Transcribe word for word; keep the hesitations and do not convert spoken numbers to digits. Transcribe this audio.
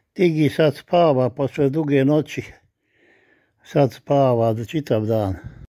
Tigi sad spava posle duge noći, sad spava čitav dan.